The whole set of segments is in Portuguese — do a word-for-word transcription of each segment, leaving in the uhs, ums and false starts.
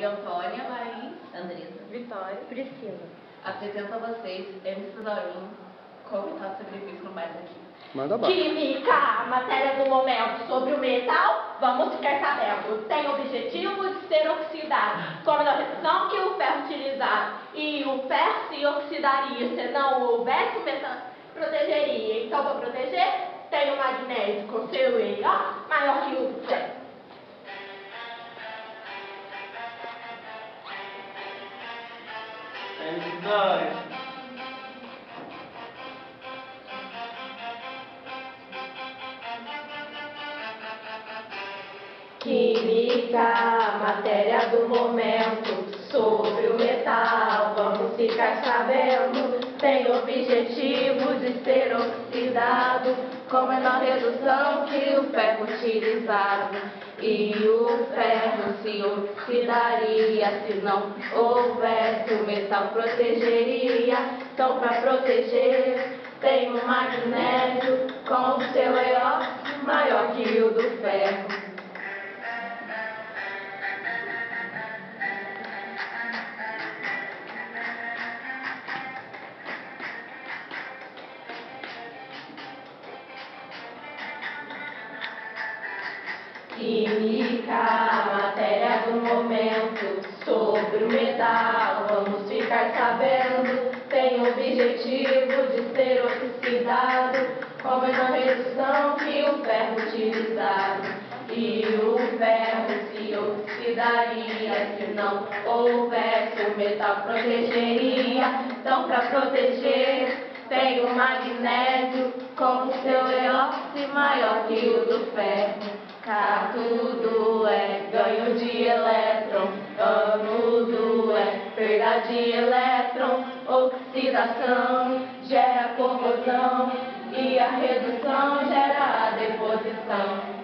Maria Antônia, Laís, Andressa, Vitória, Priscila. Apresento a vocês M C Dorinho, comentar o sacrifício no bairro aqui. Manda bala. Química, matéria do momento sobre o metal, vamos ficar sabendo. Tem objetivo de ser oxidado, como na redução que o ferro utilizado. E o ferro se oxidaria se não houvesse o metal, protegeria. Então, para proteger, tem o magnésio com seu E O maior que o ferro. Química, matéria do momento, sobre o metal, vamos ficar sabendo. Tem objetivo de ser oxidado, com menor redução que o ferro utilizado. E o ferro se oxidaria se não houvesse o metal protegeria. Então, para proteger, tem o magnésio com o seu E O maior que o do ferro. Química, matéria do momento, sobre o metal, vamos ficar sabendo. Tem objetivo de ser oxidado, com menor redução que o ferro utilizado. E o ferro se oxidaria se não houvesse o metal protegeria. Então, para proteger, tem o magnésio com o seu E O maior que o do ferro. Cá tudo é ganho de elétron, anudo é perda de elétron, oxidação gera corrosão e a redução gera a deposição.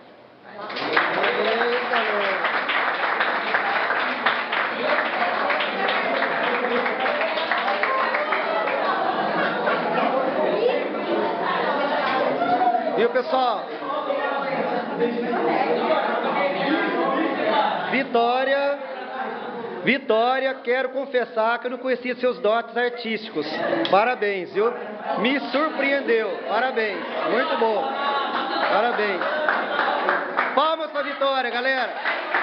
Viu, pessoal? Vitória, Vitória, quero confessar que eu não conhecia seus dotes artísticos. Parabéns, viu? Me surpreendeu. Parabéns. Muito bom. Parabéns. Palmas para a Vitória, galera.